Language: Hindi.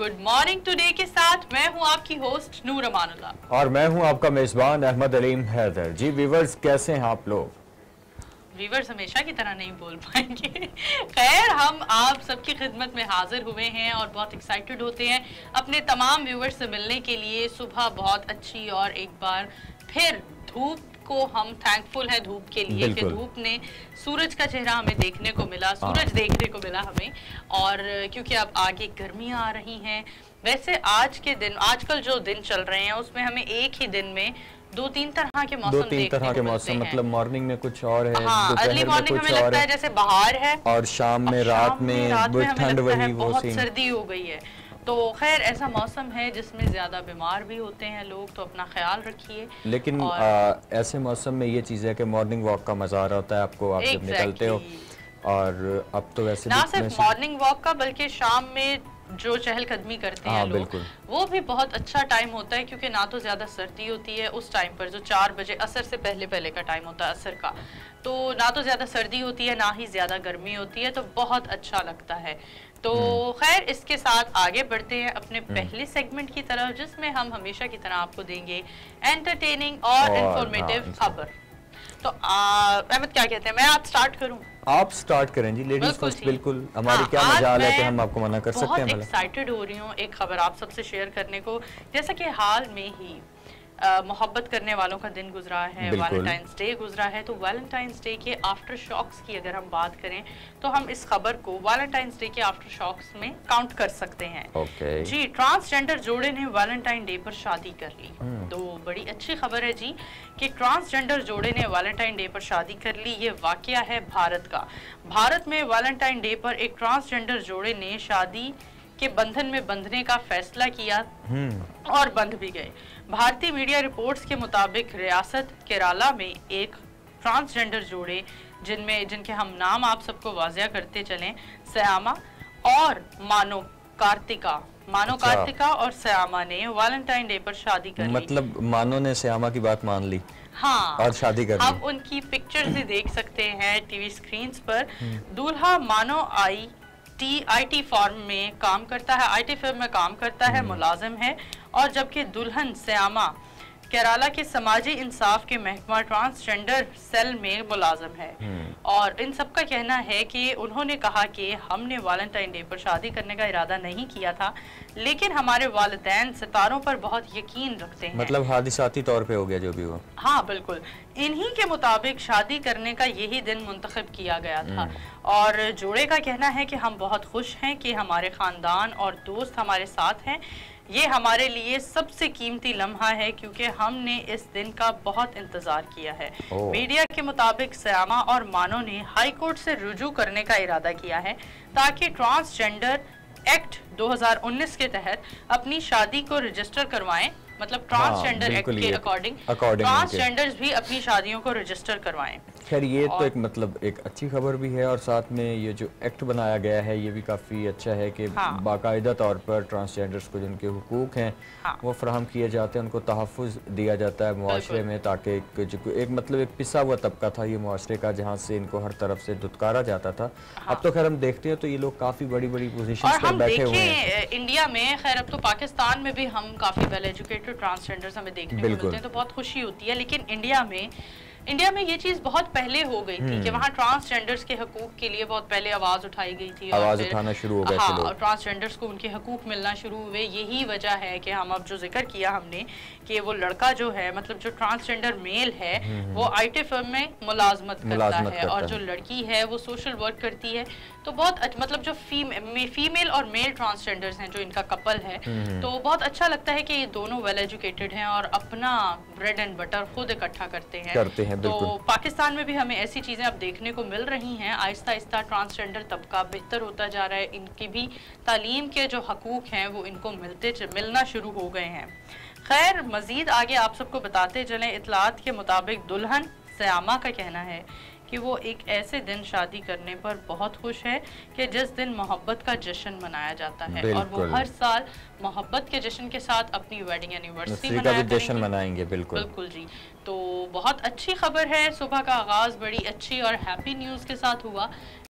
गुड मॉर्निंग टुडे के साथ मैं हूं आपकी होस्ट नूर अमानुल्लाह और मैं हूं आपका मेजबान अहमद अलीम हैदर। जी व्यूवर्स, कैसे हैं आप लोग? व्यूवर्स हमेशा की तरह नहीं बोल पाएंगे। खैर, हम आप सबकी खिदमत में हाजिर हुए हैं और बहुत एक्साइटेड होते हैं अपने तमाम व्यूवर्स से मिलने के लिए। सुबह बहुत अच्छी और एक बार फिर धूप को हम थैंकफुल है धूप के लिए कि धूप ने सूरज का चेहरा हमें देखने को मिला, सूरज देखने को मिला हमें। और क्योंकि अब आगे गर्मियां आ रही हैं, वैसे आज के दिन आजकल जो दिन चल रहे हैं उसमें हमें एक ही दिन में दो तीन तरह के मौसम देखने को मिलते हैं। मतलब मॉर्निंग में कुछ और है, हाँ, अर्ली मॉर्निंग हमें लगता है जैसे बाहर है और शाम में रात में ठंड वही बहुत सर्दी हो गई है। तो खैर ऐसा मौसम है जिसमें ज्यादा बीमार भी होते हैं लोग, तो अपना ख्याल रखिए। लेकिन ऐसे मौसम में ये चीज़ है कि मॉर्निंग वॉक का मजा आ रहा होता है आपको, आप जब निकलते हो। और अब तो वैसे ना सिर्फ मॉर्निंग वॉक का बल्कि शाम में जो चहलकदमी करते हैं लोग, वो भी बहुत अच्छा टाइम होता है क्योंकि ना तो ज्यादा सर्दी होती है उस टाइम पर, जो 4 बजे असर से पहले का टाइम होता है असर का, तो ना तो ज्यादा सर्दी होती है ना ही ज्यादा गर्मी होती है, तो बहुत अच्छा लगता है। तो खैर इसके साथ आगे बढ़ते हैं अपने पहले सेगमेंट की तरफ, जिसमें हम हमेशा की तरह आपको देंगे एंटरटेनिंग और इंफॉर्मेटिव खबर। तो अहमद क्या कहते हैं, मैं आज स्टार्ट करूं? आप स्टार्ट करें जी, लेडीज फर्स्ट। बिल्कुल, हमारी क्या मजाल है कि हम आपको मना कर सकते हैं। बहुत एक्साइटेड हो रही हूँ एक खबर आप सबसे शेयर करने को। जैसा कि हाल में ही मोहब्बत करने वालों का दिन गुजरा है, वैलेंटाइंस डे गुजरा है, तो वैलेंटाइंस डे के आफ्टर शॉक्स की अगर हम बात करें तो हम इस खबर को वैलेंटाइंस डे के आफ्टर शॉक्स में काउंट कर सकते हैं। जी, ट्रांसजेंडर जोड़े ने वैलेंटाइन डे पर शादी कर ली। तो बड़ी अच्छी खबर है जी कि ट्रांसजेंडर जोड़े ने वैलेंटाइन डे पर शादी कर ली। ये वाकया है भारत का। भारत में वैलेंटाइन डे पर एक ट्रांसजेंडर जोड़े ने शादी के बंधन में बंधने का फैसला किया और बंध भी गए। भारतीय मीडिया रिपोर्ट्स के मुताबिक रियासत केरला में एक ट्रांसजेंडर जोड़े जिनके हम नाम आप सबको वाजिया करते चलें, श्यामा और मानो कार्तिका और श्यामा ने वैलेंटाइन डे पर शादी कर ली। मतलब मानो ने श्यामा की बात मान ली, हाँ, और शादी कर ली। हम उनकी पिक्चर्स भी देख सकते हैं टीवी स्क्रीन पर। दूल्हा मानो आईटी फर्म में काम करता है, मुलाजिम है, और जबकि दुल्हन श्यामा केरला के समाजी इंसाफ के महकमा ट्रांसजेंडर सेल में मुलाजिम है। और इन सब का कहना है कि उन्होंने कहा कि हमने वैलेंटाइन डे पर शादी करने का इरादा नहीं किया था, लेकिन हमारे वालिदैन सितारों पर बहुत यकीन रखते हैं। मतलब हादिसाती तौर पे हो गया जो भी हुआ। हाँ बिल्कुल, इन्हीं के मुताबिक शादी करने का यही दिन मुंतखब किया गया था। और जोड़े का कहना है कि हम बहुत खुश हैं कि हमारे खानदान और दोस्त हमारे साथ हैं। ये हमारे लिए सबसे कीमती लम्हा है क्योंकि हमने इस दिन का बहुत इंतजार किया है। मीडिया के मुताबिक श्यामा और मानो ने हाई कोर्ट से रुजू करने का इरादा किया है ताकि ट्रांसजेंडर एक्ट 2019 के तहत अपनी शादी को रजिस्टर करवाएं। मतलब ट्रांसजेंडर एक्ट के अकॉर्डिंग ट्रांसजेंडर्स भी अपनी शादियों को रजिस्टर करवाएं। खैर ये तो एक मतलब एक अच्छी खबर भी है, और साथ में ये जो एक्ट बनाया गया है ये भी काफ़ी अच्छा है कि बाकायदा तौर पर ट्रांसजेंडर्स को जिनके हुकूक हैं वो फराहम किए जाते हैं, उनको तहफ़्फ़ुज़ दिया जाता है मुआशरे में, ताकि एक मतलब एक पिसा हुआ तबका था ये मुआशरे का, जहाँ से इनको हर तरफ से दुत्कारा जाता था। अब तो खैर हम देखते हैं तो ये लोग काफ़ी बड़ी बड़ी पोजीशंस पर बैठे हुए हैं इंडिया में। खैर अब तो पाकिस्तान में भी हम काफ़ी वेल एजुकेटेड ट्रांसजेंडर्स हमें देखने को मिलते हैं, तो बहुत खुशी होती है। लेकिन इंडिया में ये चीज बहुत पहले हो गई थी कि वहाँ ट्रांसजेंडर्स के हकूक के लिए बहुत पहले आवाज उठाई गई थी, आवाज उठाना शुरू हो गया। हाँ, ट्रांसजेंडर्स को उनके हकूक मिलना शुरू हुए। यही वजह है कि हम अब जो जिक्र किया हमने कि वो लड़का जो है, मतलब जो ट्रांसजेंडर मेल है वो आईटी फर्म में मुलाजमत करता है, और जो लड़की है वो सोशल वर्क करती है। तो बहुत मतलब जो फीमेल और मेल ट्रांसजेंडर्स हैं, जो इनका कपल है, तो बहुत अच्छा लगता है कि ये दोनों वेल एजुकेटेड हैं और अपना ब्रेड एंड बटर खुद इकट्ठा करते हैं। तो पाकिस्तान में भी हमें ऐसी चीजें अब देखने को मिल रही हैं। आहिस्ता आहिस्ता ट्रांसजेंडर तबका बेहतर होता जा रहा है, इनकी भी तालीम के जो हकूक हैं वो इनको मिलना शुरू हो गए हैं। खैर मजीद आगे आप सबको बताते चलें। इतलात के मुताबिक दुल्हन श्यामा का कहना है कि वो एक ऐसे दिन शादी करने पर बहुत खुश है कि जिस दिन मोहब्बत का जश्न मनाया जाता है, और वो हर साल मोहब्बत के जश्न के साथ अपनी वेडिंग एनिवर्सरी का भी जश्न मनाएंगे। बिल्कुल जी, तो बहुत अच्छी खबर है। सुबह का आगाज बड़ी अच्छी और हैप्पी न्यूज़ के साथ हुआ।